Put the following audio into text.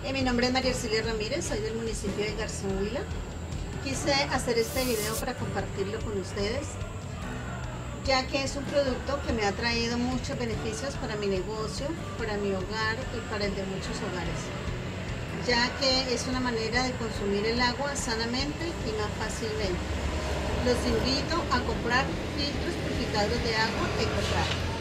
Mi nombre es María Ercilia Ramírez, soy del municipio de Garzón Huila. Quise hacer este video para compartirlo con ustedes, ya que es un producto que me ha traído muchos beneficios para mi negocio, para mi hogar y para el de muchos hogares, ya que es una manera de consumir el agua sanamente y más fácilmente. Los invito a comprar filtros purificados de agua Ecotrack.